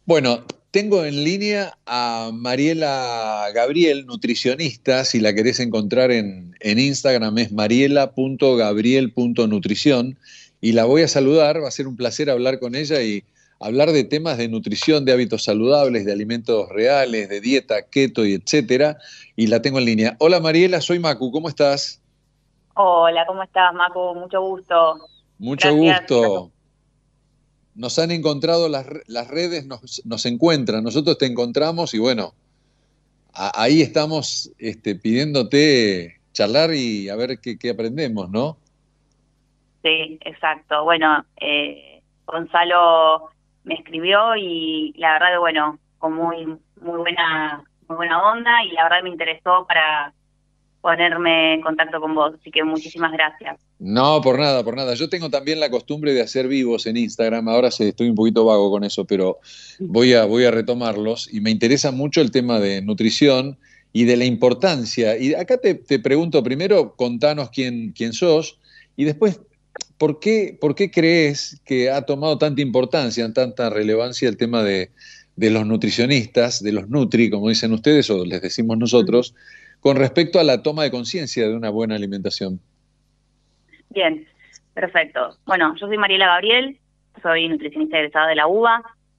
Bueno, tengo en línea a Mariela Gabriel, nutricionista. Si la querés encontrar en Instagram es mariela.gabriel.nutrición y la voy a saludar. Va a ser un placer hablar con ella y hablar de temas de nutrición, de hábitos saludables, de alimentos reales, de dieta, keto y etcétera. Y la tengo en línea. Hola Mariela, soy Macu, ¿cómo estás? Hola, ¿cómo estás, Macu? Mucho gusto. Mucho Gracias. gusto. Nos han encontrado las redes, nos encuentran, nosotros te encontramos y bueno, ahí estamos pidiéndote charlar y a ver qué aprendemos, ¿no? Sí, exacto. Bueno, Gonzalo me escribió y la verdad que bueno, con muy buena onda y la verdad me interesó para ponerme en contacto con vos, así que muchísimas gracias. No, por nada, por nada. Yo tengo también la costumbre de hacer vivos en Instagram, ahora estoy un poquito vago con eso, pero voy a retomarlos y me interesa mucho el tema de nutrición y de la importancia. Y acá te pregunto primero, contanos quién sos y después, ¿por qué crees que ha tomado tanta importancia, tanta relevancia el tema de los nutricionistas, de los nutri, como dicen ustedes o les decimos nosotros, con respecto a la toma de conciencia de una buena alimentación? Bien, perfecto. Bueno, yo soy Mariela Gabriel, soy nutricionista egresada de la UBA.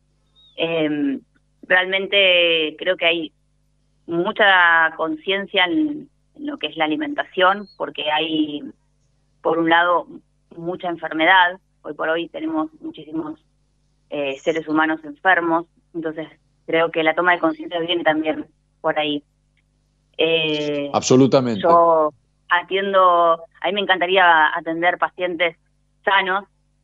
Eh, Realmente creo que hay mucha conciencia en lo que es la alimentación, porque hay, por un lado, mucha enfermedad. Hoy por hoy tenemos muchísimos seres humanos enfermos, entonces creo que la toma de conciencia viene también por ahí. Eh, Absolutamente. yo atiendo, a mí me encantaría atender pacientes sanos,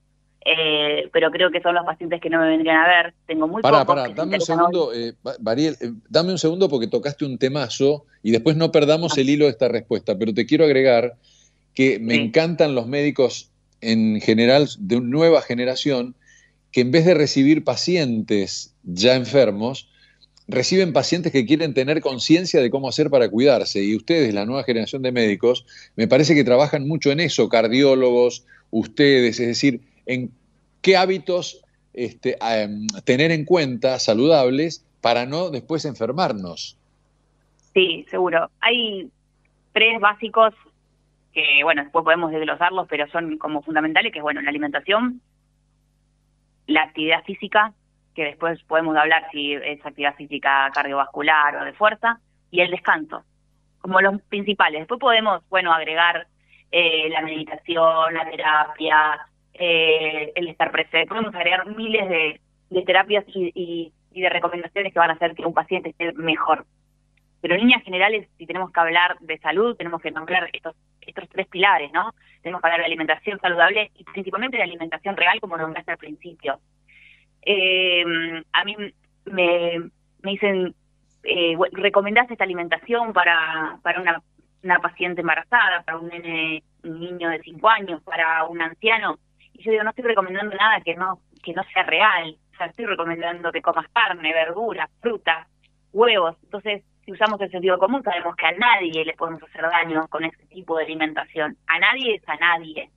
pero creo que son los pacientes que no me vendrían a ver. Tengo muy pocos que se Dame un interesan hoy. segundo, Bariel, dame un segundo porque tocaste un temazo y después no perdamos el hilo de esta respuesta, pero te quiero agregar que me Sí, encantan los médicos en general de una nueva generación que en vez de recibir pacientes ya enfermos, reciben pacientes que quieren tener conciencia de cómo hacer para cuidarse. Y ustedes, la nueva generación de médicos, me parece que trabajan mucho en eso, cardiólogos, ustedes, es decir, en qué hábitos tener en cuenta saludables para no después enfermarnos. sí, seguro. Hay tres básicos que, bueno, después podemos desglosarlos, pero son como fundamentales, que es, bueno, la alimentación, la actividad física, que después podemos hablar si es actividad física cardiovascular o de fuerza, y el descanso, como los principales. Después podemos, bueno, agregar la meditación, la terapia, el estar presente. Podemos agregar miles de terapias y de recomendaciones que van a hacer que un paciente esté mejor. Pero en líneas generales, si tenemos que hablar de salud, tenemos que nombrar estos tres pilares, ¿no? Tenemos que hablar de alimentación saludable y principalmente de alimentación real, como nombraste al principio. Eh, a mí me, me dicen, ¿recomendás esta alimentación para una paciente embarazada, para un nene, un niño de 5 años, para un anciano? Y yo digo, no estoy recomendando nada que no sea real. O sea, estoy recomendando que comas carne, verduras, frutas, huevos. Entonces, si usamos el sentido común, sabemos que a nadie le podemos hacer daño con ese tipo de alimentación. A nadie es a nadie.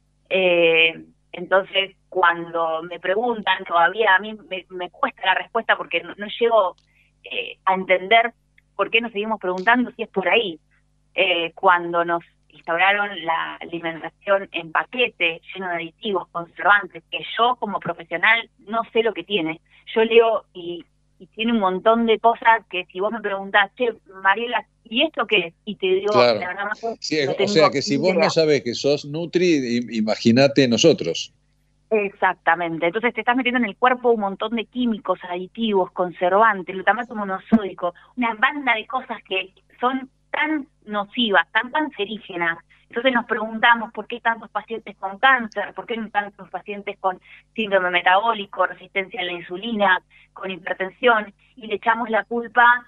Entonces, cuando me preguntan, todavía a mí me cuesta la respuesta porque no llego a entender por qué nos seguimos preguntando si es por ahí. Cuando nos instauraron la alimentación en paquete, lleno de aditivos, conservantes, que yo como profesional no sé lo que tiene. Yo leo y tiene un montón de cosas que si vos me preguntás, che, Mariela, ¿y esto qué es? Y te digo, la Claro. verdad, Sí, no o sea tengo que si ni vos no idea. sabés que sos Nutri, imagínate nosotros. Exactamente. Entonces te estás metiendo en el cuerpo un montón de químicos, aditivos, conservantes, glutamato monosódico, una banda de cosas que son tan nocivas, tan cancerígenas. Entonces nos preguntamos por qué tantos pacientes con cáncer, por qué tantos pacientes con síndrome metabólico, resistencia a la insulina, con hipertensión, y le echamos la culpa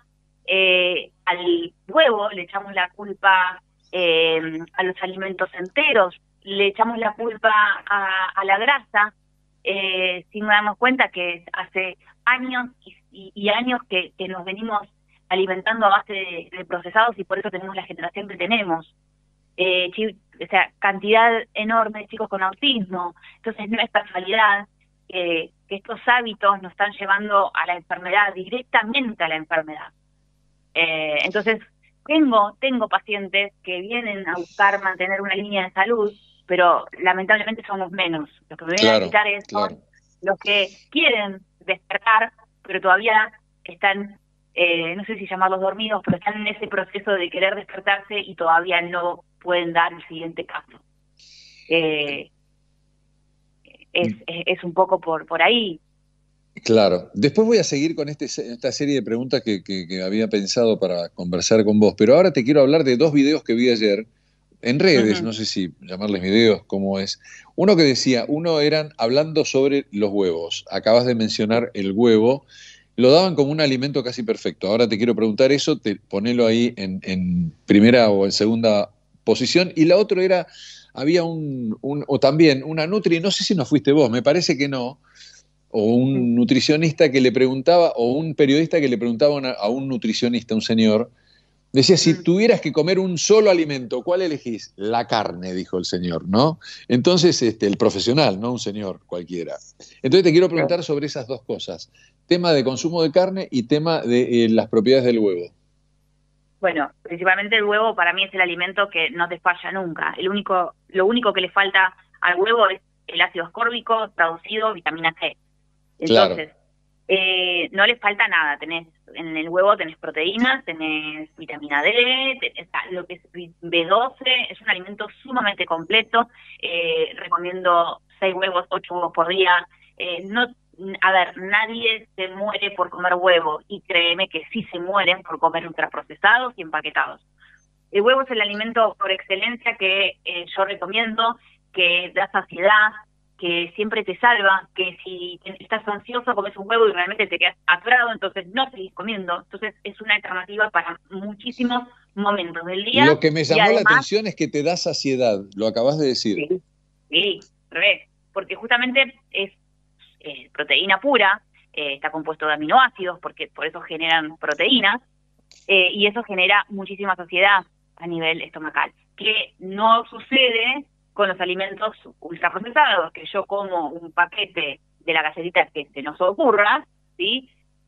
al huevo, le echamos la culpa a los alimentos enteros, le echamos la culpa a la grasa, sin darnos cuenta que hace años y años que nos venimos alimentando a base de procesados y por eso tenemos la generación que tenemos. O sea, cantidad enorme de chicos con autismo, entonces no es casualidad. que estos hábitos nos están llevando a la enfermedad, directamente a la enfermedad. Entonces, tengo pacientes que vienen a buscar mantener una línea de salud, pero lamentablemente somos menos. Los que me vienen a visitar son los que quieren despertar, pero todavía están, no sé si llamarlos dormidos, pero están en ese proceso de querer despertarse y todavía no pueden dar el siguiente paso. Es un poco por ahí. Claro. Después voy a seguir con esta serie de preguntas que había pensado para conversar con vos, pero ahora te quiero hablar de 2 videos que vi ayer en redes, no sé si llamarles videos, cómo es. Uno que decía, eran hablando sobre los huevos. Acabas de mencionar el huevo. Lo daban como un alimento casi perfecto. Ahora te quiero preguntar eso, ponelo ahí en primera o en segunda posición. Y la otra era, había o también una nutri, no sé si no fuiste vos, me parece que no, o un nutricionista que le preguntaba, o un periodista que le preguntaba a un nutricionista, un señor, decía, si tuvieras que comer un solo alimento, ¿cuál elegís? La carne, dijo el señor, ¿no? Entonces, el profesional, no un señor cualquiera. Entonces te quiero preguntar sobre esas 2 cosas, tema de consumo de carne y tema de las propiedades del huevo. Bueno, principalmente el huevo para mí es el alimento que no te falla nunca. Lo único que le falta al huevo es el ácido ascórbico, traducido vitamina C. Entonces, no le falta nada. En el huevo tenés proteínas, tenés vitamina D, lo que es B12, es un alimento sumamente completo. Recomiendo 6 huevos, 8 huevos por día. A ver, nadie se muere por comer huevo, y créeme que sí se mueren por comer ultraprocesados y empaquetados. El huevo es el alimento por excelencia que yo recomiendo, que da saciedad, que siempre te salva, que si estás ansioso comes un huevo y realmente te quedas atorado, entonces no seguís comiendo. Entonces es una alternativa para muchísimos momentos del día. Lo que me llamó la atención es que te da saciedad, lo acabas de decir. Sí, revés, porque justamente es proteína pura, está compuesto de aminoácidos, porque por eso generan proteínas, y eso genera muchísima saciedad a nivel estomacal, que no sucede con los alimentos ultraprocesados, que yo como un paquete de la galletita que se nos ocurra, ¿sí?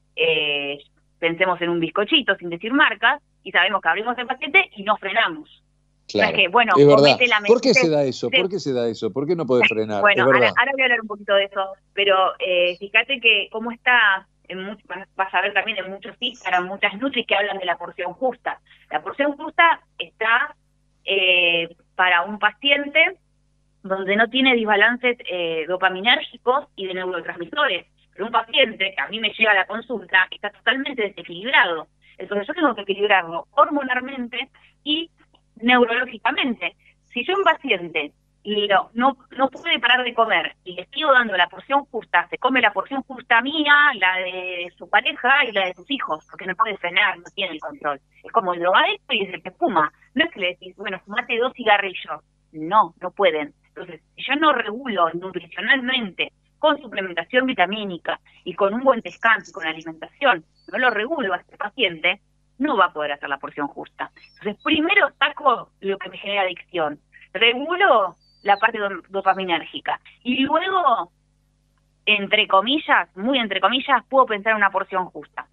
Pensemos en un bizcochito sin decir marcas, y sabemos que abrimos el paquete y no frenamos. Claro, o sea que, bueno, es verdad. ¿Por qué se da eso? ¿Por qué se da eso? ¿Por qué no puede frenar? Bueno, es verdad. ahora voy a hablar un poquito de eso, pero fíjate que cómo está, vas a ver también en muchos Instagram, muchas nutris que hablan de la porción justa. La porción justa está para un paciente donde no tiene desbalances dopaminérgicos y de neurotransmisores. Pero un paciente que a mí me llega a la consulta está totalmente desequilibrado. Entonces yo tengo que equilibrarlo hormonalmente y neurológicamente. Si yo un paciente no puede parar de comer y le sigo dando la porción justa, se come la porción justa mía, la de su pareja y la de sus hijos, porque no puede frenar, no tiene el control. Es como el drogadicto y es el que fuma. No es que le decís, bueno, fumate 2 cigarrillos. No pueden. Entonces, si yo no regulo nutricionalmente con suplementación vitamínica y con un buen descanso y con alimentación, no lo regulo a este paciente, no va a poder hacer la porción justa. Entonces, primero saco lo que me genera adicción, regulo la parte dopaminérgica y luego, entre comillas, muy entre comillas, puedo pensar en una porción justa.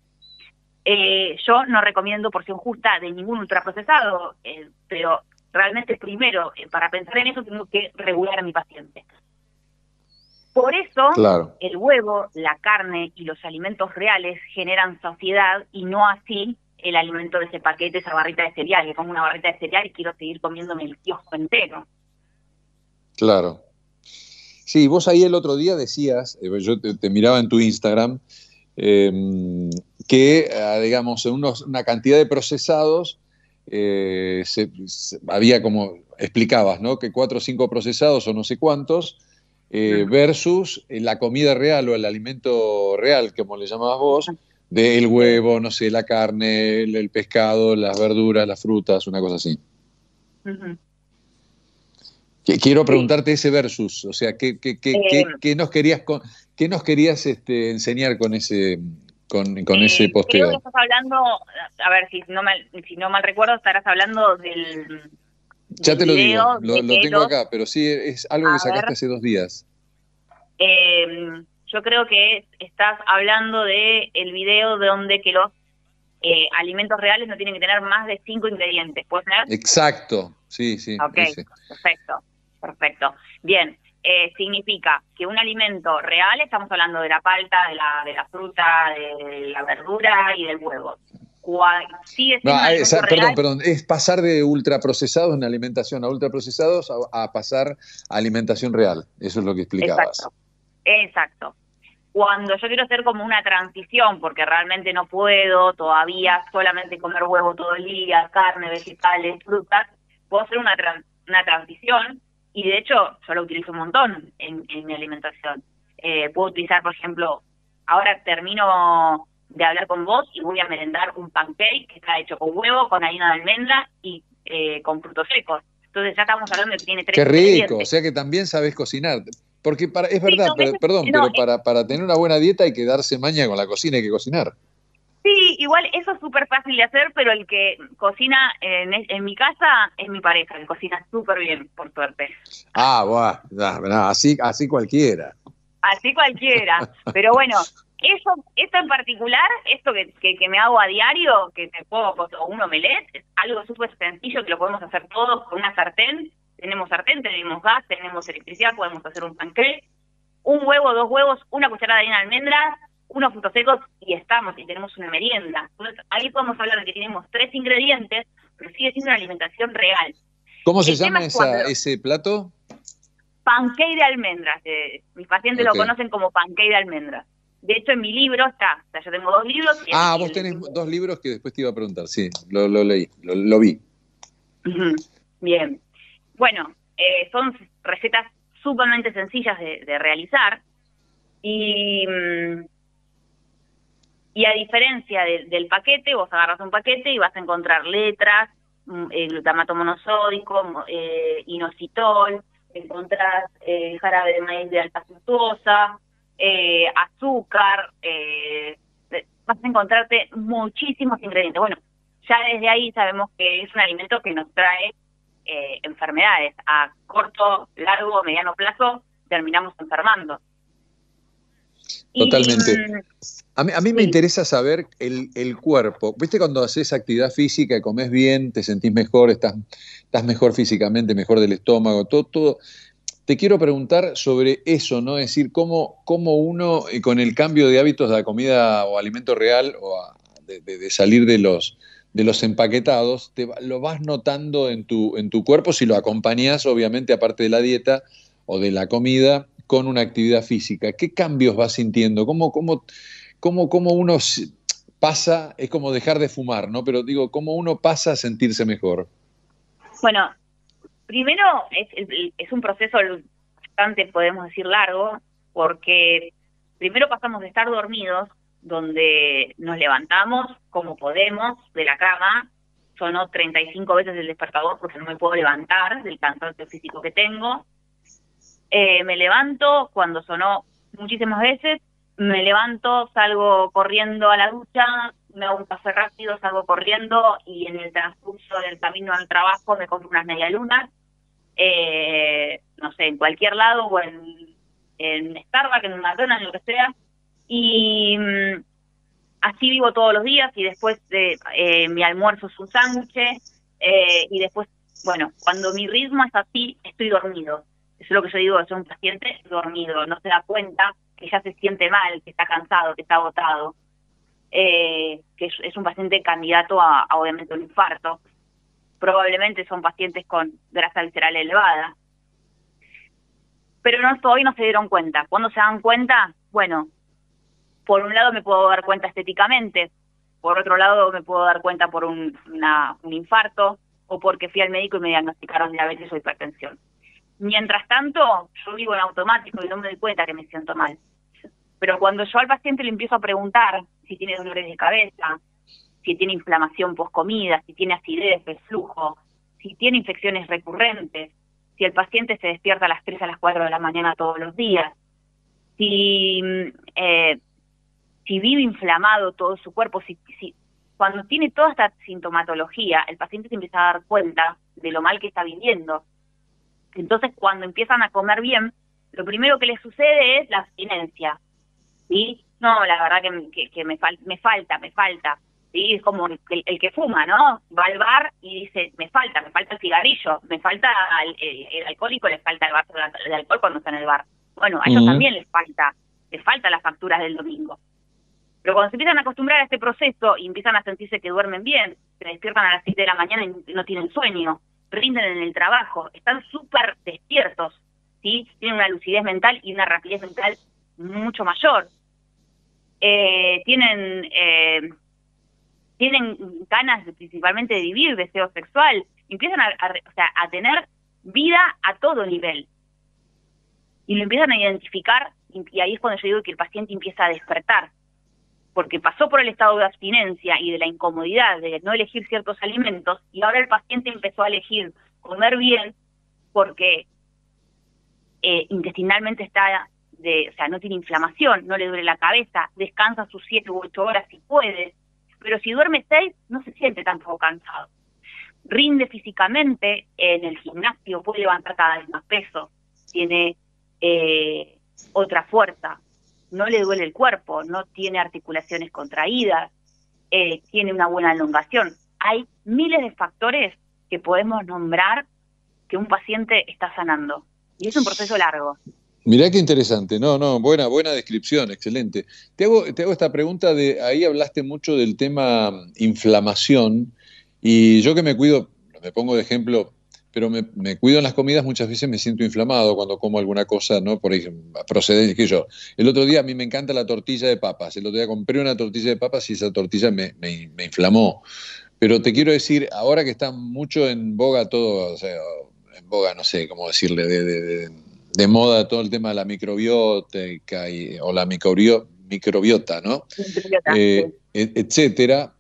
Yo no recomiendo porción justa de ningún ultraprocesado, pero realmente primero, para pensar en eso, tengo que regular a mi paciente. Por eso, claro, el huevo, la carne y los alimentos reales generan saciedad y no así el alimento de ese paquete, esa barrita de cereal. Que como una barrita de cereal y quiero seguir comiéndome el kiosco entero. Claro. Sí, vos ahí el otro día decías, yo te miraba en tu Instagram, que, digamos, en una cantidad de procesados, había como, explicabas, ¿no? Que 4 o 5 procesados o no sé cuántos, versus la comida real o el alimento real, como le llamabas vos, del huevo, no sé, la carne, el pescado, las verduras, las frutas, una cosa así. Quiero preguntarte ese versus, o sea, ¿qué nos querías enseñar con ese ese posteo? Creo que estás hablando, a ver, si no mal recuerdo, estarás hablando del ya te lo digo, lo tengo acá, pero sí, es algo que sacaste hace 2 días. yo creo que estás hablando de el video donde que los alimentos reales no tienen que tener más de 5 ingredientes, ¿puede ser? Exacto, sí, sí. Ok, Ese. perfecto. Bien, significa que un alimento real, estamos hablando de la palta, de la fruta, de la verdura y del huevo. Sigue No, siendo un alimento real. perdón, es pasar de ultraprocesados en alimentación a ultraprocesados a pasar a alimentación real. Eso es lo que explicabas. Exacto. Cuando yo quiero hacer como una transición, porque realmente no puedo todavía solamente comer huevo todo el día, carne, vegetales, frutas, puedo hacer una transición, y de hecho yo lo utilizo un montón en mi alimentación. Puedo utilizar, por ejemplo, ahora termino de hablar con vos y voy a merendar un pancake que está hecho con huevo, con harina de almendra y con frutos secos. Entonces ya estamos hablando de que tiene 3 Qué rico, ingredientes. o sea que también sabes cocinar. Porque es Sí, verdad, no, perdón, no, pero para tener una buena dieta hay que darse maña con la cocina, hay que cocinar. sí, igual eso es súper fácil de hacer, pero el que cocina en mi casa es mi pareja, que cocina súper bien, por suerte. Ah, buah, así cualquiera. Así cualquiera. Pero bueno, esto en particular, esto que me hago a diario, que te puedo, o un omelette, es algo súper sencillo que lo podemos hacer todos con una sartén. Tenemos sartén, tenemos gas, tenemos electricidad, podemos hacer un pancake, un huevo, 2 huevos, una cucharada de harina de almendras, unos frutos secos y tenemos una merienda. Entonces ahí podemos hablar de que tenemos 3 ingredientes, pero sigue siendo una alimentación real. ¿Cómo se El tema llama es cuando ese plato? pancake de almendras, mis pacientes lo Ok. conocen como pancake de almendras. De hecho, en mi libro está, o sea, yo tengo 2 libros. Ah, vos tenés 2 libros que después te iba a preguntar, sí, lo leí, lo vi. Ujú. Bien. Bueno, son recetas sumamente sencillas de realizar y, y a diferencia del paquete, vos agarras un paquete y vas a encontrar letras, glutamato monosódico, inositol, encontrás jarabe de maíz de alta fructuosa, azúcar, vas a encontrarte muchísimos ingredientes. Bueno, ya desde ahí sabemos que es un alimento que nos trae enfermedades. A corto, largo, mediano plazo terminamos enfermando. Totalmente. A mí me sí. interesa saber el cuerpo. ¿Viste cuando haces actividad física, comes bien, te sentís mejor, estás mejor físicamente, mejor del estómago, todo? Te quiero preguntar sobre eso, ¿no? Es decir, cómo uno, con el cambio de hábitos de la comida o alimento real, de salir de los empaquetados, lo vas notando en tu cuerpo si lo acompañás, obviamente, aparte de la dieta o de la comida, con una actividad física. ¿Qué cambios vas sintiendo? ¿Cómo uno pasa, es como dejar de fumar, ¿no? Pero digo, ¿cómo uno pasa a sentirse mejor? Bueno, primero es un proceso bastante, podemos decir, largo, porque primero pasamos de estar dormidos, donde nos levantamos como podemos de la cama, sonó 35 veces el despertador porque no me puedo levantar del cansancio físico que tengo, me levanto cuando sonó muchísimas veces, me levanto, salgo corriendo a la ducha, me hago un café rápido, salgo corriendo y en el transcurso del camino al trabajo me compro unas medialunas, no sé, en cualquier lado o en Starbucks, en un McDonald's, lo que sea, y así vivo todos los días y después mi almuerzo es un sándwich y después, bueno, cuando mi ritmo es así, estoy dormido. Eso es lo que yo digo, es un paciente dormido, no se da cuenta que ya se siente mal, que está cansado, que está agotado, que es un paciente candidato a obviamente un infarto. Probablemente son pacientes con grasa visceral elevada. Pero todavía no se dieron cuenta. ¿Cuándo se dan cuenta? Bueno, por un lado me puedo dar cuenta estéticamente, por otro lado me puedo dar cuenta por un infarto o porque fui al médico y me diagnosticaron diabetes o hipertensión. Mientras tanto, yo vivo en automático y no me doy cuenta que me siento mal. Pero cuando yo al paciente le empiezo a preguntar si tiene dolores de cabeza, si tiene inflamación post-comida, si tiene acidez, reflujo, si tiene infecciones recurrentes, si el paciente se despierta a las 3 a las 4 de la mañana todos los días, si vive inflamado todo su cuerpo, cuando tiene toda esta sintomatología, el paciente se empieza a dar cuenta de lo mal que está viviendo. Entonces, cuando empiezan a comer bien, lo primero que les sucede es la abstinencia. ¿sí? No, la verdad que me falta, ¿sí? Es como el que fuma, ¿no? Va al bar y dice, me falta el cigarrillo, me falta el alcohólico, le falta el vaso de alcohol cuando está en el bar. Bueno, a ellos también les falta las facturas del domingo. Pero cuando se empiezan a acostumbrar a este proceso y empiezan a sentirse que duermen bien, se despiertan a las 7 de la mañana y no tienen sueño, rinden en el trabajo, están súper despiertos, ¿sí? Tienen una lucidez mental y una rapidez mental mucho mayor. Tienen ganas principalmente de vivir, deseo sexual, empiezan a tener vida a todo nivel. Y lo empiezan a identificar, y ahí es cuando yo digo que el paciente empieza a despertar, porque pasó por el estado de abstinencia y de la incomodidad de no elegir ciertos alimentos, y ahora el paciente empezó a elegir comer bien porque intestinalmente no tiene inflamación, no le duele la cabeza, descansa sus 7 u 8 horas si puede, pero si duerme 6 no se siente tampoco cansado. Rinde físicamente en el gimnasio, puede levantar cada vez más peso, tiene otra fuerza, no le duele el cuerpo, no tiene articulaciones contraídas, tiene una buena elongación. Hay miles de factores que podemos nombrar que un paciente está sanando. Y es un proceso largo. Mirá qué interesante. No, buena descripción, excelente. Te hago esta pregunta ahí hablaste mucho del tema inflamación, y yo que me cuido, me pongo de ejemplo, pero me cuido en las comidas, muchas veces me siento inflamado cuando como alguna cosa, ¿no? Por ejemplo, procedencia, que yo. El otro día a mí me encanta la tortilla de papas. El otro día compré una tortilla de papas y esa tortilla me inflamó. Pero te quiero decir, ahora que está mucho en boga todo, o sea, en boga, no sé cómo decirle, de moda todo el tema de la microbiótica o la microbiota, ¿no? Etcétera.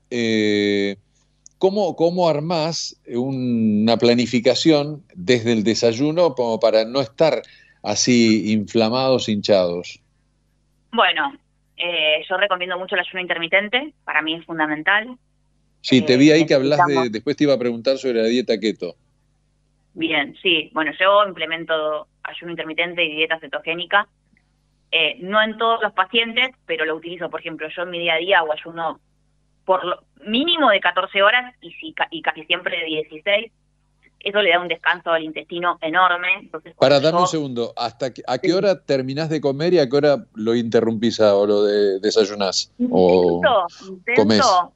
¿Cómo armás una planificación desde el desayuno como para no estar así inflamados, hinchados? Bueno, yo recomiendo mucho el ayuno intermitente, para mí es fundamental. Sí, te vi ahí que hablas después te iba a preguntar sobre la dieta keto. Bien, sí, bueno, yo implemento ayuno intermitente y dieta cetogénica, no en todos los pacientes, pero lo utilizo, por ejemplo, yo en mi día a día hago ayuno por lo mínimo de 14 horas y casi siempre de 16. Eso le da un descanso al intestino enorme. Entonces, dame un segundo, ¿a qué hora terminás de comer y a qué hora lo interrumpís o lo desayunás? Intento,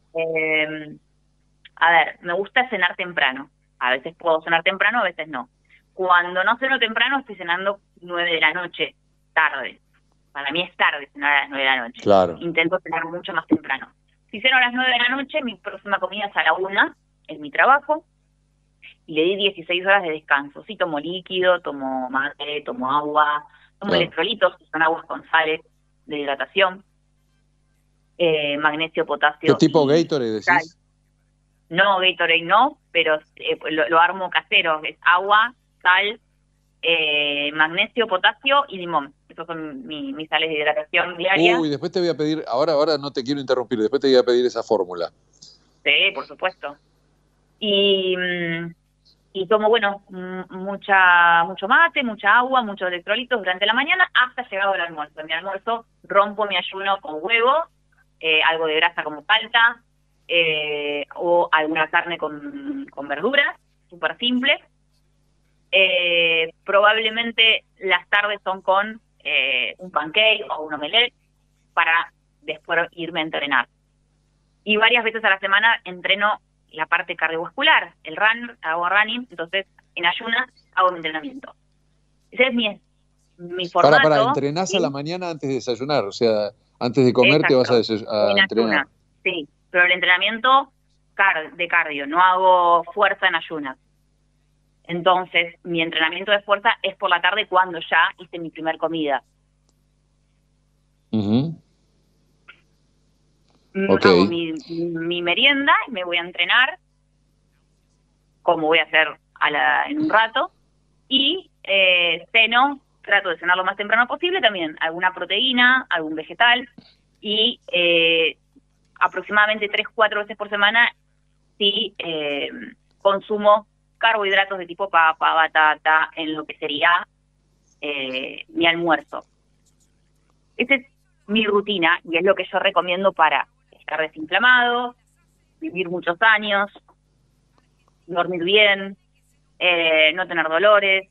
a ver, me gusta cenar temprano. A veces puedo cenar temprano, a veces no. Cuando no ceno temprano, estoy cenando 9 de la noche, tarde. Para mí es tarde cenar a las 9 de la noche. Claro. Intento cenar mucho más temprano. Si ceno a las 9 de la noche, mi próxima comida es a la 1 en mi trabajo, y le di 16 horas de descanso. Sí, tomo líquido, tomo mate, tomo agua, tomo electrolitos, que son aguas con sales de hidratación, magnesio, potasio. ¿Qué tipo Gatorade decís? Sal. No, Gatorade no, pero lo armo casero, es agua, sal, magnesio, potasio y limón. Esos son mis sales de hidratación diaria. Uy, después te voy a pedir, ahora no te quiero interrumpir, después te voy a pedir esa fórmula. Sí, por supuesto. Y tomo, mucho mate, mucha agua, muchos electrolitos durante la mañana hasta llegado el almuerzo. En mi almuerzo rompo mi ayuno con huevo, algo de grasa como palta, o alguna carne con verduras, súper simple. Probablemente las tardes son con un pancake o un omelette para después irme a entrenar. Y varias veces a la semana entreno la parte cardiovascular, hago running, entonces en ayunas hago mi entrenamiento. Ese es mi formato. ¿Entrenás a la mañana antes de desayunar? O sea, antes de comer. Exacto. Te vas a entrenar. Ayunas, sí, pero el entrenamiento de cardio, no hago fuerza en ayunas. Entonces, mi entrenamiento de fuerza es por la tarde cuando ya hice mi primer comida. Okay. Hago mi merienda y me voy a entrenar, como voy a hacer en un rato, y ceno, trato de cenar lo más temprano posible, también alguna proteína, algún vegetal, y aproximadamente 3-4 veces por semana sí consumo carbohidratos de tipo papa, batata, en lo que sería mi almuerzo. Este es mi rutina, y es lo que yo recomiendo para estar desinflamado, vivir muchos años, dormir bien, no tener dolores,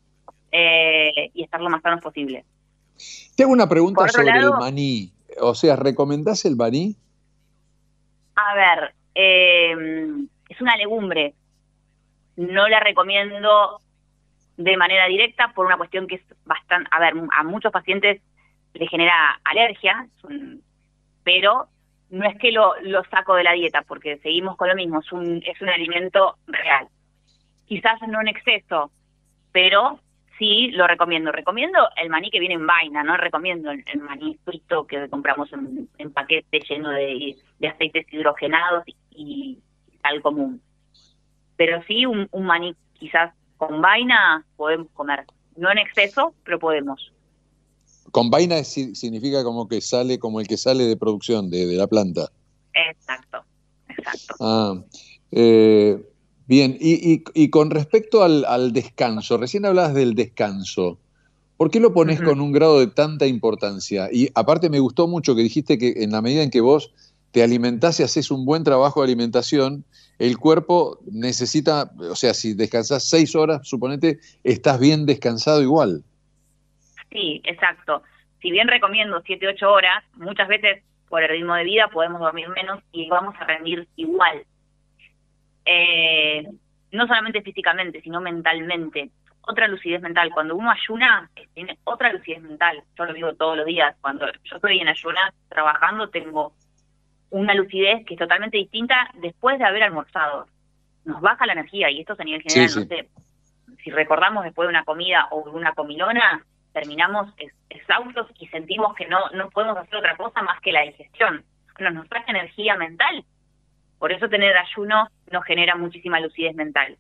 y estar lo más sanos posible. Te hago una pregunta Por otro sobre el lado, maní. O sea, ¿recomendás el maní? a ver, es una legumbre. No la recomiendo de manera directa por una cuestión que es bastante, a ver, a muchos pacientes les genera alergia, pero no es que lo saco de la dieta, porque seguimos con lo mismo, es un alimento real. Quizás no en exceso, pero sí lo recomiendo. Recomiendo el maní que viene en vaina, no recomiendo el maní frito que compramos en paquete lleno de aceites hidrogenados y tal común. Pero sí un maní quizás con vaina podemos comer. No en exceso, pero podemos. Con vaina significa como que sale, como el que sale de producción, de la planta. Exacto, exacto. Ah, bien, y con respecto al descanso, recién hablabas del descanso. ¿Por qué lo pones Ujú. con un grado de tanta importancia? Y aparte me gustó mucho que dijiste que en la medida en que vos te alimentás y haces un buen trabajo de alimentación, el cuerpo necesita, o sea, si descansás 6 horas, suponete, estás bien descansado igual. Sí, exacto. Si bien recomiendo 7, 8 horas, muchas veces por el ritmo de vida podemos dormir menos y vamos a rendir igual. No solamente físicamente, sino mentalmente. Otra lucidez mental. Cuando uno ayuna, tiene otra lucidez mental. Yo lo vivo todos los días. Cuando yo estoy en ayunas trabajando, tengo una lucidez que es totalmente distinta después de haber almorzado. Nos baja la energía y esto es a nivel Sí, general, no sí. sé, si recordamos después de una comida o de una comilona, terminamos exhaustos y sentimos que no podemos hacer otra cosa más que la digestión. Nos baja energía mental. Por eso tener ayuno nos genera muchísima lucidez mental.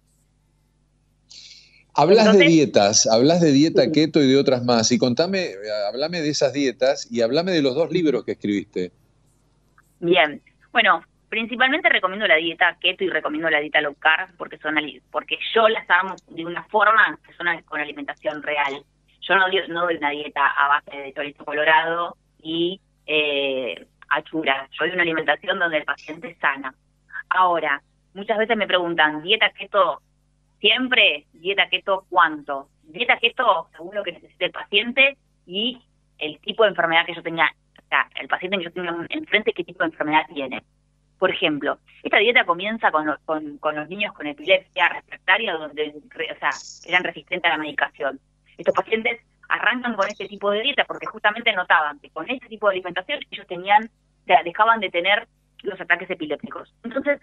Entonces, Hablas de dieta keto y de otras más. Y contame, hablame de esas dietas y hablame de los 2 libros que escribiste. bien. Bueno, principalmente recomiendo la dieta keto y recomiendo la dieta low carb porque yo las hago de una forma que son con alimentación real. Yo no doy una dieta a base de chorizo colorado y achura. Yo doy una alimentación donde el paciente sana. Ahora, muchas veces me preguntan, ¿dieta keto siempre? ¿Dieta keto cuánto? Dieta keto según lo que necesite el paciente y el tipo de enfermedad que yo tenga, o sea, el paciente que yo tenga enfrente, qué tipo de enfermedad tiene. Por ejemplo, esta dieta comienza con los niños con epilepsia refractaria, donde, o sea, eran resistentes a la medicación. Estos pacientes arrancan con este tipo de dieta porque justamente notaban que con este tipo de alimentación ellos tenían, o sea, dejaban de tener los ataques epilépticos. Entonces,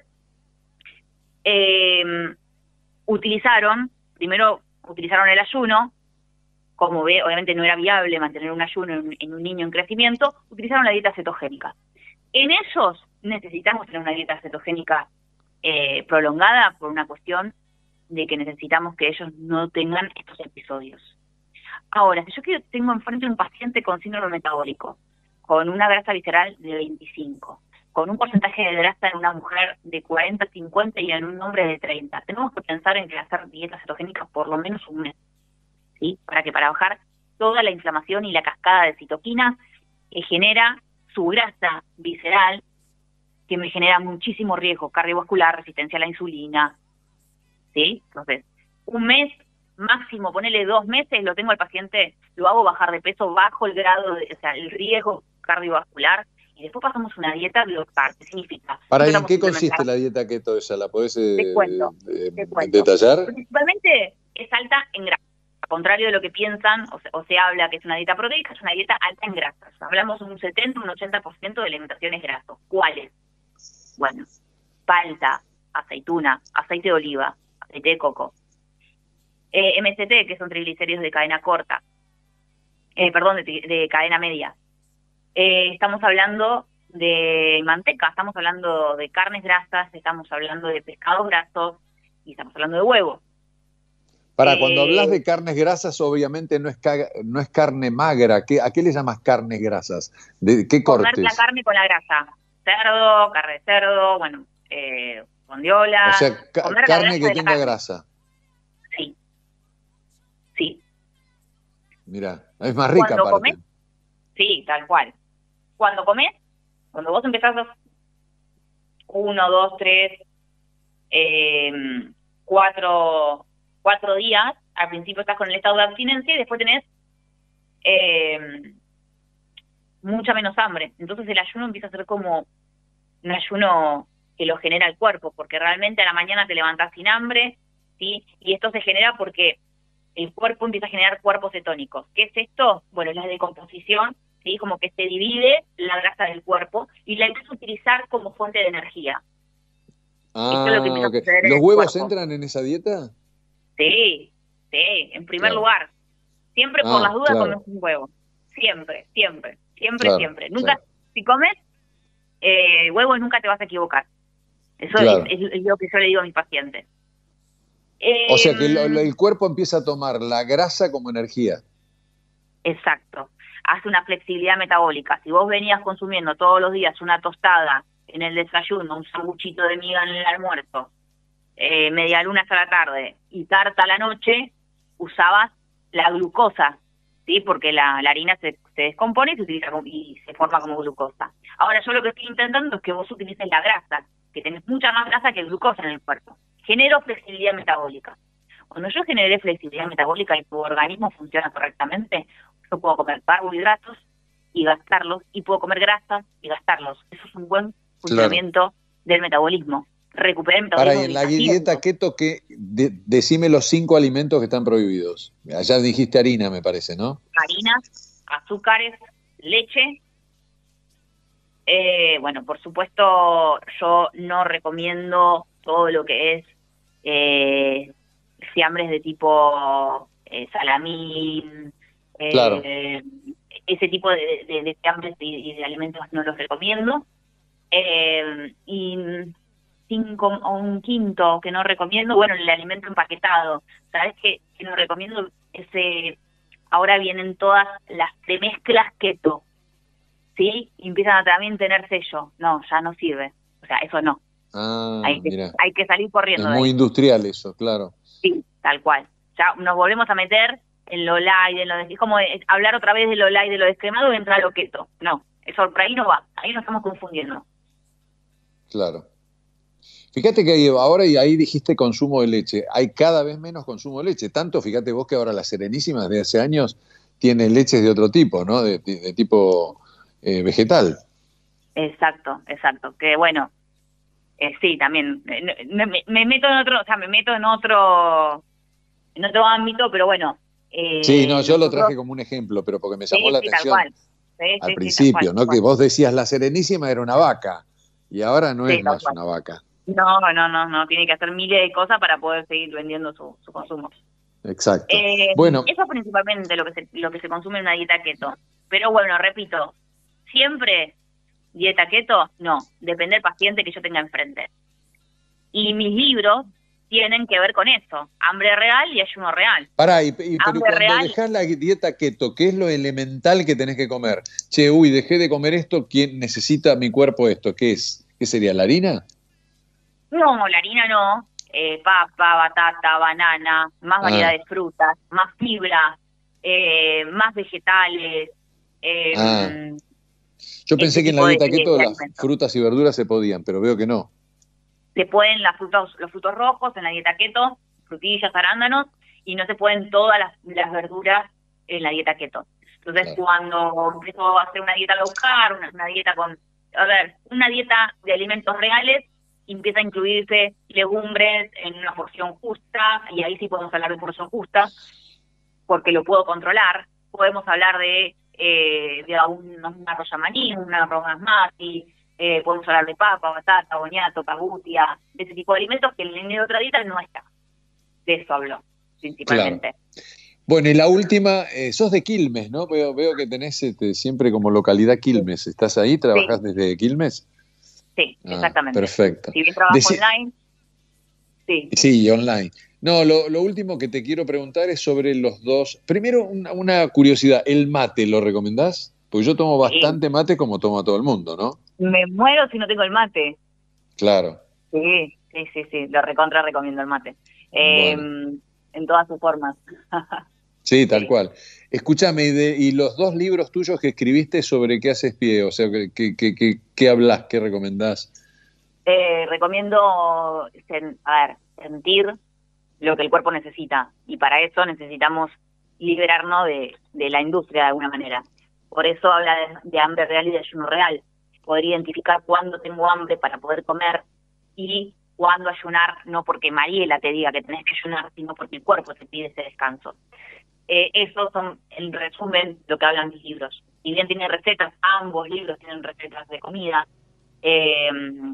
primero utilizaron el ayuno, como ve, obviamente no era viable mantener un ayuno en un niño en crecimiento, utilizaron la dieta cetogénica. En ellos necesitamos tener una dieta cetogénica prolongada por una cuestión de que necesitamos que ellos no tengan estos episodios. Ahora, si yo tengo enfrente un paciente con síndrome metabólico, con una grasa visceral de 25, con un porcentaje de grasa en una mujer de 40, 50 y en un hombre de 30, tenemos que pensar en que hacer dietas cetogénicas por lo menos un mes, ¿sí? Para bajar toda la inflamación y la cascada de citoquinas que genera su grasa visceral, que me genera muchísimo riesgo cardiovascular, resistencia a la insulina, ¿sí? Entonces, un mes máximo, ponele 2 meses, lo tengo al paciente, lo hago bajar de peso, bajo el grado, o sea, el riesgo cardiovascular, y después pasamos una dieta low carb. ¿Qué significa? ¿En qué consiste la dieta keto esa? ¿La podés Te cuento, te cuento. detallar? Principalmente es alta en grasa. Al contrario de lo que piensan o se habla que es una dieta proteica, es una dieta alta en grasas. Hablamos de un 70, un 80% de alimentación es graso. ¿Cuáles? Bueno, palta, aceituna, aceite de oliva, aceite de coco, MCT, que son triglicéridos de cadena corta, de cadena media. Estamos hablando de manteca, estamos hablando de carnes grasas, estamos hablando de pescados grasos y estamos hablando de huevo. Cuando hablas de carnes grasas, obviamente no es carne magra. ¿A qué le llamas carnes grasas? ¿De qué Comer cortes? la carne con la grasa. Cerdo, carne de cerdo, bueno, bondiola. O sea, carne que tenga carne. grasa. Sí. Sí. Mira, es más rica Cuando aparte. comes, sí, tal cual. cuando comés, cuando vos empezás a 1, 2, 3, 4 días, al principio estás con el estado de abstinencia y después tenés mucha menos hambre. Entonces el ayuno empieza a ser como un ayuno que lo genera el cuerpo, porque realmente a la mañana te levantás sin hambre, ¿sí? Y esto se genera porque el cuerpo empieza a generar cuerpos cetónicos. ¿Qué es esto? Bueno, es la decomposición, ¿sí? Como que se divide la grasa del cuerpo y la empieza a utilizar como fuente de energía. Esto es lo que empieza a Ok. suceder en ¿Los el huevos cuerpo. entran en esa dieta? Sí, sí, en primer Claro. lugar. Siempre por las dudas comes Claro, un huevo. Siempre, siempre, siempre, claro, siempre. Nunca, claro, si comes huevo nunca te vas a equivocar. Eso claro. es lo que yo le digo a mis pacientes. O sea que Eh, el cuerpo empieza a tomar la grasa como energía. exacto. Hace una flexibilidad metabólica. Si vos venías consumiendo todos los días una tostada en el desayuno, un sanguchito de miga en el almuerzo, medialunas a la tarde y tarta a la noche, usabas la glucosa, ¿sí? Porque la harina se descompone y se utiliza y se forma como glucosa. Ahora yo lo que estoy intentando es que vos utilices la grasa, que tenés mucha más grasa que glucosa en el cuerpo. Genero flexibilidad metabólica. Cuando yo generé flexibilidad metabólica y tu organismo funciona correctamente, yo puedo comer carbohidratos y gastarlos, y puedo comer grasas y gastarlos. Eso es un buen Claro. funcionamiento del metabolismo. Recuperar el Para, metabolismo y de en mis la dieta pacientes. keto, decime los 5 alimentos que están prohibidos. Allá dijiste harina, me parece, ¿no? Harinas, azúcares, leche. Bueno, por supuesto, yo no recomiendo todo lo que es fiambres de tipo salamín, Claro. eh, ese tipo de fiambres y de alimentos no los recomiendo. Y un quinto que no recomiendo, bueno, el alimento empaquetado. ¿Sabes qué no recomiendo? Ahora vienen todas las premezclas keto, ¿sí? Y empiezan a también tener sello. No, ya no sirve. O sea, eso no. Mira. Hay que salir Es corriendo de muy ahí. industrial eso, claro. Sí, tal cual. Ya nos volvemos a meter en lo light, es como hablar otra vez de lo light, de lo descremado y entrar a lo keto. No, eso por ahí no va. Ahí nos estamos confundiendo. Claro. Fíjate que ahora, y ahí dijiste consumo de leche, hay cada vez menos consumo de leche. Tanto, fíjate vos que ahora la Serenísima de hace años tiene leches de otro tipo, ¿no? De tipo vegetal. Exacto, exacto. Que bueno, sí, también. Me meto en otro, o sea, me meto en otro ámbito, pero bueno, Sí, no, yo lo nosotros, traje como un ejemplo, pero porque me llamó sí, la sí, tal atención cual. Sí, al sí, sí, tal cual, principio, tal ¿no? Que cual. vos decías la Serenísima era una vaca y ahora no Sí, es tal más cual. una vaca. No, no, no, no, tiene que hacer miles de cosas para poder seguir vendiendo su consumo. Exacto. Bueno, Eso es principalmente lo que se consume en una dieta keto. Pero bueno, repito, siempre dieta keto, no, depende del paciente que yo tenga enfrente. Y mis libros tienen que ver con eso, hambre real y ayuno real. pará, pero Hambre cuando real, dejás la dieta keto, ¿qué es lo elemental que tenés que comer? Che, uy, dejé de comer esto, ¿quién necesita mi cuerpo esto? ¿Qué es? ¿Qué sería, la harina? no, la harina no, papa, batata, banana, más variedad Ah, de frutas, más fibra, más vegetales, ah. eh, Yo ese pensé que en la tipo dieta keto de las alimentos. frutas y verduras se podían, pero veo que no. Se pueden los frutos rojos en la dieta keto, frutillas, arándanos, y no se pueden todas las verduras en la dieta keto. Entonces, Claro, cuando empiezo a hacer una dieta low carb, una dieta una dieta de alimentos reales, empieza a incluirse legumbres en una porción justa, y ahí sí podemos hablar de porción justa, porque lo puedo controlar. Podemos hablar un arroz maní, un arroz basmati, podemos hablar de papa, batata, boñato, pagutia, de ese tipo de alimentos que en otra dieta no está. De eso hablo, claro. principalmente. Bueno, y la última, sos de Quilmes, ¿no? Veo que tenés siempre como localidad Sí, Quilmes. ¿Estás ahí? ¿Trabajás sí, desde Quilmes? sí, Ah, exactamente. perfecto. Si bien trabajo Deci- online, sí. sí, online. No, lo último que te quiero preguntar es sobre los dos. Primero, una curiosidad, ¿el mate lo recomendás? Porque yo tomo Sí, bastante mate como toma todo el mundo, ¿no? me muero si no tengo el mate. Claro. Sí, sí, sí, sí, lo recontra recomiendo el mate. Bueno. En todas sus formas. Sí, tal cual. Escúchame, y los dos libros tuyos que escribiste, ¿sobre qué haces pie? O sea, ¿qué hablas? ¿Qué recomendás? Recomiendo, a ver, sentir lo que el cuerpo necesita, y para eso necesitamos liberarnos de la industria de alguna manera. Por eso habla de hambre real y de ayuno real. Poder identificar cuándo tengo hambre para poder comer y cuándo ayunar, no porque Mariela te diga que tenés que ayunar, sino porque el cuerpo te pide ese descanso. Esos son, en resumen, lo que hablan mis libros. Si bien tienen recetas, ambos libros tienen recetas de comida. Eh,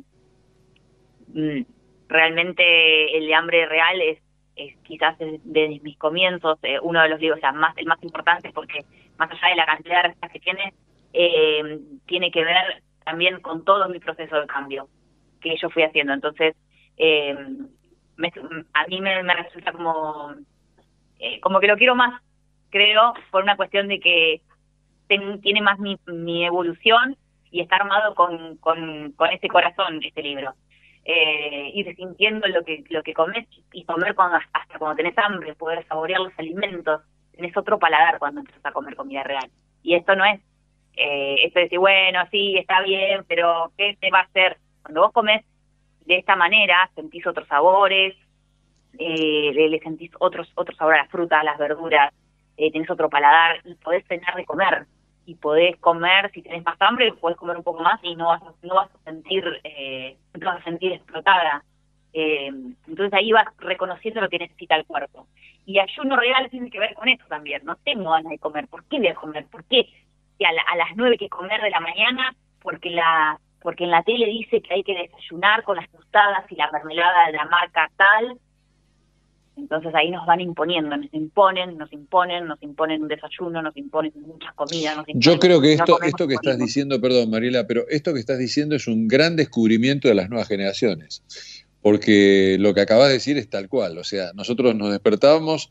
Realmente el de hambre real es quizás desde mis comienzos uno de los libros, o sea, el más importante, porque más allá de la cantidad de recetas que tiene que ver también con todo mi proceso de cambio que yo fui haciendo. Entonces, eh, a mí me resulta como que lo quiero más, creo, por una cuestión de que tiene más mi evolución, y está armado con ese corazón, este libro. Ir sintiendo lo que comes, y comer hasta cuando tenés hambre, poder saborear los alimentos, tenés otro paladar cuando empiezas a comer comida real. Y esto no es, esto de decir, bueno, sí, está bien, pero ¿qué te va a hacer? Cuando vos comes de esta manera, sentís otros sabores, le sentís otro sabor a las frutas, a las verduras, tenés otro paladar, y podés cenar de comer. Y podés comer, si tenés más hambre, podés comer un poco más, y no vas a sentir, no te vas a sentir explotada. Entonces ahí vas reconociendo lo que necesita el cuerpo. Y ayuno real tiene que ver con eso también. No tengo ganas de comer. ¿Por qué voy a comer? ¿Por qué si a las 9 hay que comer de la mañana? Porque en la tele dice que hay que desayunar con las tostadas y la mermelada de la marca tal. Entonces ahí nos van imponiendo, nos imponen un desayuno, nos imponen muchas comidas, Yo creo que no comemos esto que y estás morimos. diciendo, perdón, Mariela, pero esto que estás diciendo es un gran descubrimiento de las nuevas generaciones, porque lo que acabas de decir es tal cual. O sea, nosotros nos despertábamos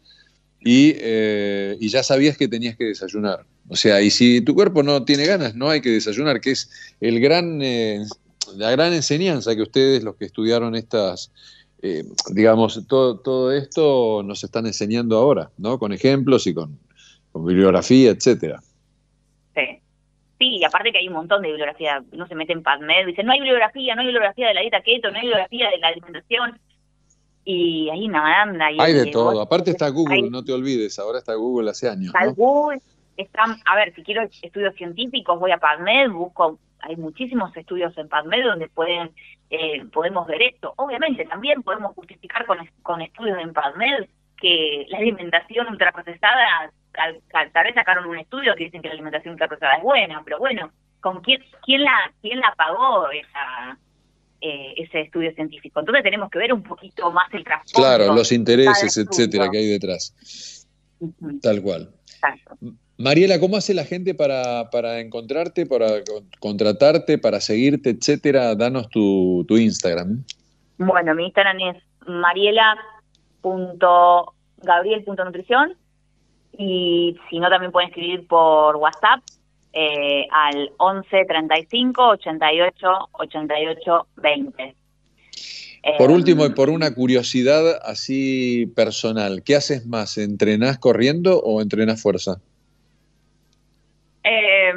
y ya sabías que tenías que desayunar. O sea, y si tu cuerpo no tiene ganas, no hay que desayunar, que es la gran enseñanza que ustedes, los que estudiaron digamos, todo esto nos están enseñando ahora, ¿no? Con ejemplos y con bibliografía, etcétera. Sí. Sí, y aparte que hay un montón de bibliografía. Uno se mete en PubMed y dice, no hay bibliografía de la dieta keto, no hay bibliografía de la alimentación. Y ahí nada anda, Hay de vos, todo. Aparte está Google, hay no te olvides. Ahora está Google hace años, ¿no? Google, a ver, si quiero estudios científicos, voy a PubMed, hay muchísimos estudios en PubMed donde podemos ver esto. Obviamente también podemos justificar con estudios en PubMed que la alimentación ultraprocesada, tal vez sacaron un estudio que dicen que la alimentación ultraprocesada es buena, pero bueno, ¿con quién la pagó ese estudio científico? Entonces tenemos que ver un poquito más el Claro, trasfondo los de cada intereses, etcétera, que estudio. hay detrás. Ujú, Tal cual. exacto. Mariela, ¿cómo hace la gente para encontrarte, para contratarte, para seguirte, etcétera? Danos tu Instagram. Bueno, mi Instagram es mariela.gabriel.nutrición, y si no también pueden escribir por WhatsApp al 11 35 88 88 20. Por último, y Eh, por una curiosidad así personal, ¿qué haces más? ¿Entrenás corriendo o entrenás fuerza? eh,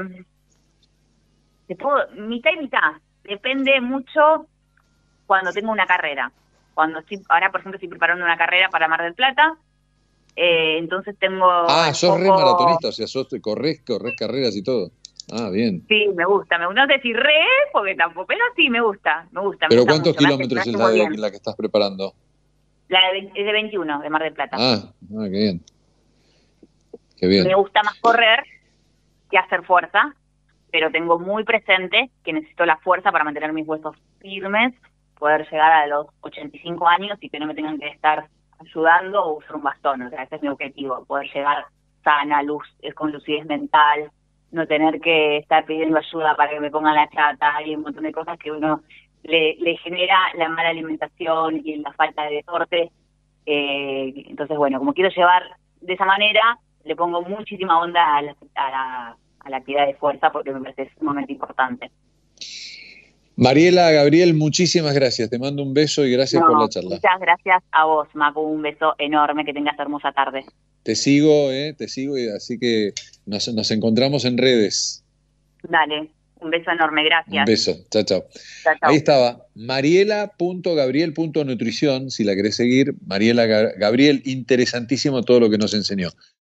mitad y mitad, depende mucho cuando tengo una carrera. Ahora, por ejemplo, estoy preparando una carrera para Mar del Plata, entonces tengo Ah, el sos re foco. maratonista, o sea, corres carreras y todo. Ah, bien. Sí, no sé si porque tampoco, pero sí, me ¿Pero gusta cuántos mucho, me kilómetros es hace muy bien. la que estás preparando? Es de 21, de Mar del Plata. Qué bien, qué Me bien. gusta más correr que hacer fuerza, pero tengo muy presente que necesito la fuerza para mantener mis huesos firmes, poder llegar a los 85 años y que no me tengan que estar ayudando o usar un bastón. O sea, ese es mi objetivo, poder llegar sana, con lucidez mental, no tener que estar pidiendo ayuda para que me pongan la chata, y un montón de cosas que uno le genera la mala alimentación y la falta de deporte. Entonces, bueno, como quiero llevar de esa manera, le pongo muchísima onda a la actividad de fuerza, porque me parece sumamente importante. Mariela, Gabriel, muchísimas gracias. Te mando un beso y gracias por la No, charla. muchas gracias a vos, Macu. Un beso enorme, que tengas hermosa tarde. Te sigo, y así que nos encontramos en redes. Dale, un beso enorme, Un gracias. beso, chao, chao. Chao, Ahí chao. estaba, mariela.gabriel.nutrición, si la querés seguir. Mariela Gabriel, interesantísimo todo lo que nos enseñó.